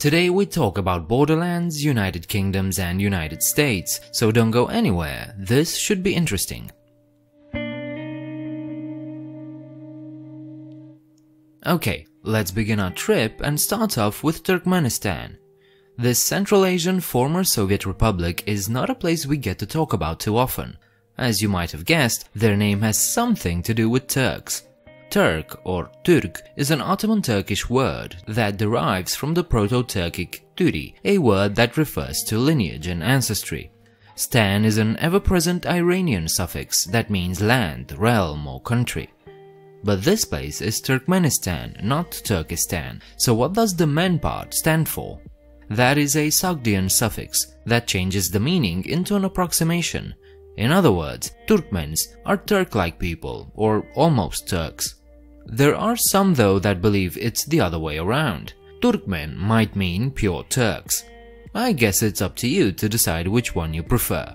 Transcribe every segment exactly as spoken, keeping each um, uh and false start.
Today we talk about borderlands, United Kingdoms and United States, so don't go anywhere, this should be interesting. Okay, let's begin our trip and start off with Turkmenistan. This Central Asian former Soviet republic is not a place we get to talk about too often. As you might have guessed, their name has something to do with Turks. Turk or Türk is an Ottoman Turkish word that derives from the Proto-Turkic Türi, a word that refers to lineage and ancestry. Stan is an ever-present Iranian suffix that means land, realm or country. But this place is Turkmenistan, not Turkestan, so what does the men part stand for? That is a Sogdian suffix that changes the meaning into an approximation. In other words, Turkmens are Turk-like people, or almost Turks. There are some though that believe it's the other way around. Turkmen might mean pure Turks. I guess it's up to you to decide which one you prefer.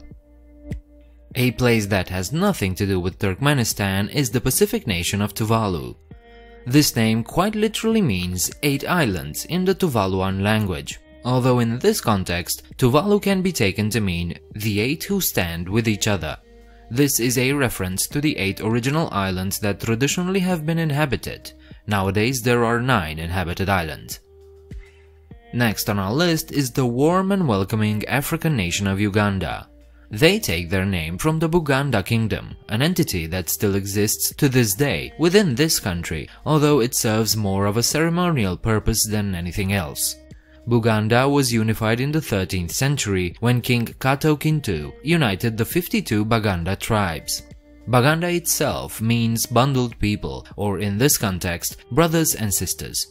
A place that has nothing to do with Turkmenistan is the Pacific nation of Tuvalu. This name quite literally means eight islands in the Tuvaluan language. Although in this context, Tuvalu can be taken to mean the eight who stand with each other. This is a reference to the eight original islands that traditionally have been inhabited. Nowadays there are nine inhabited islands. Next on our list is the warm and welcoming African nation of Uganda. They take their name from the Buganda Kingdom, an entity that still exists to this day within this country, although it serves more of a ceremonial purpose than anything else. Buganda was unified in the thirteenth century when King Kato Kintu united the fifty-two Baganda tribes. Baganda itself means bundled people, or in this context, brothers and sisters.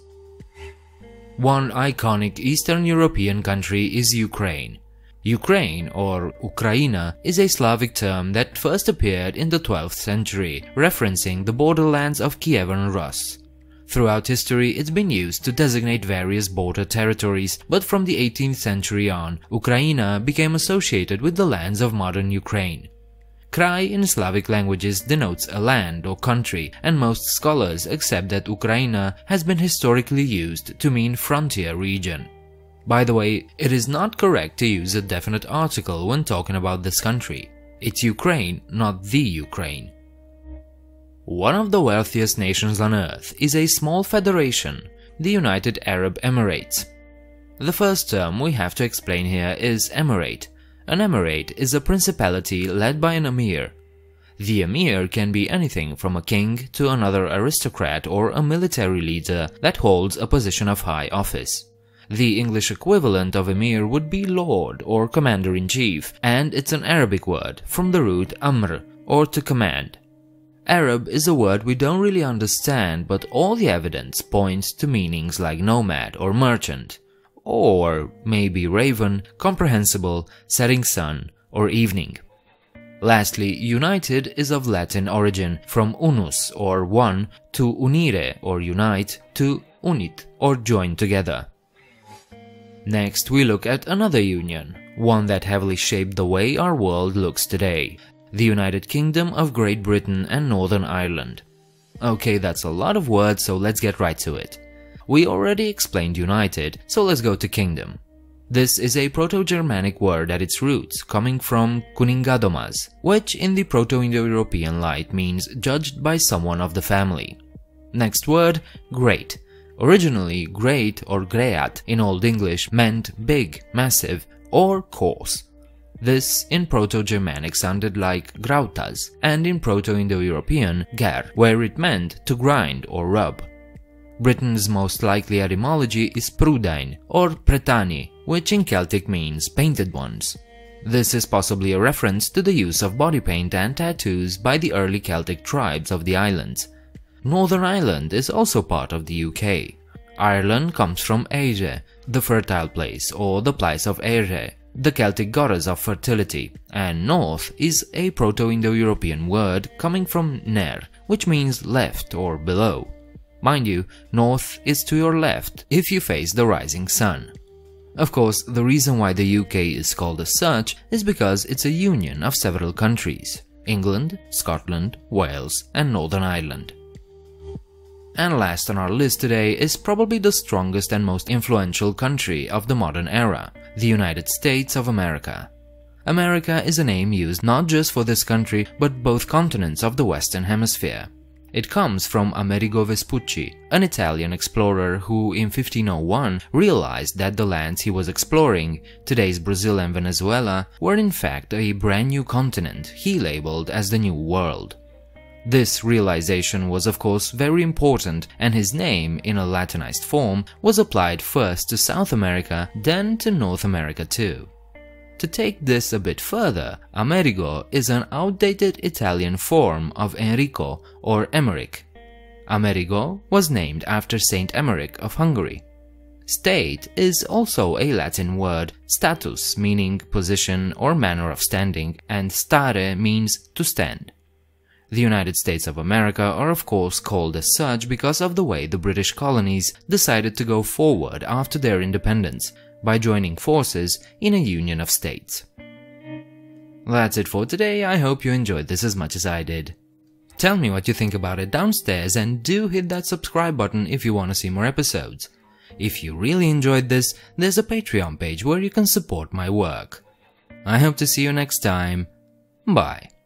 One iconic Eastern European country is Ukraine. Ukraine, or Ukraina, is a Slavic term that first appeared in the twelfth century, referencing the borderlands of Kievan Rus. Throughout history, it's been used to designate various border territories, but from the eighteenth century on, Ukraina became associated with the lands of modern Ukraine. Krai in Slavic languages denotes a land or country, and most scholars accept that Ukraina has been historically used to mean frontier region. By the way, it is not correct to use a definite article when talking about this country. It's Ukraine, not the Ukraine. One of the wealthiest nations on earth is a small federation, the United Arab Emirates. The first term we have to explain here is emirate. An emirate is a principality led by an emir. The emir can be anything from a king to another aristocrat or a military leader that holds a position of high office. The English equivalent of emir would be lord or commander-in-chief, and it's an Arabic word from the root amr, or to command. Arab is a word we don't really understand, but all the evidence points to meanings like nomad or merchant, or maybe raven, comprehensible, setting sun, or evening. Lastly, united is of Latin origin, from unus or one to unire or unite to unit or join together. Next we look at another union, one that heavily shaped the way our world looks today. The United Kingdom of Great Britain and Northern Ireland. Okay, that's a lot of words, so let's get right to it. We already explained united, so let's go to kingdom. This is a Proto-Germanic word at its roots, coming from kuningadomas, which in the Proto-Indo-European light means judged by someone of the family. Next word, great. Originally, great or great in Old English meant big, massive, or coarse. This in Proto-Germanic sounded like grautas, and in Proto-Indo-European ger, where it meant to grind or rub. Britain's most likely etymology is prudain or pretani, which in Celtic means painted ones. This is possibly a reference to the use of body paint and tattoos by the early Celtic tribes of the islands. Northern Ireland is also part of the U K. Ireland comes from Eire, the fertile place, or the place of Eire, the Celtic goddess of fertility, and north is a Proto-Indo-European word coming from ner, which means left or below. Mind you, north is to your left if you face the rising sun. Of course, the reason why the U K is called as such is because it's a union of several countries: England, Scotland, Wales, and Northern Ireland. And last on our list today is probably the strongest and most influential country of the modern era, the United States of America. America is a name used not just for this country, but both continents of the Western Hemisphere. It comes from Amerigo Vespucci, an Italian explorer who in fifteen oh one realized that the lands he was exploring, today's Brazil and Venezuela, were in fact a brand new continent he labeled as the New World. This realization was of course very important, and his name, in a Latinized form, was applied first to South America, then to North America too. To take this a bit further, Amerigo is an outdated Italian form of Enrico or Emeric. Amerigo was named after Saint Emeric of Hungary. State is also a Latin word, status meaning position or manner of standing, and stare means to stand. The United States of America are of course called as such because of the way the British colonies decided to go forward after their independence, by joining forces in a union of states. That's it for today. I hope you enjoyed this as much as I did. Tell me what you think about it downstairs, and do hit that subscribe button if you want to see more episodes. If you really enjoyed this, there's a Patreon page where you can support my work. I hope to see you next time. Bye.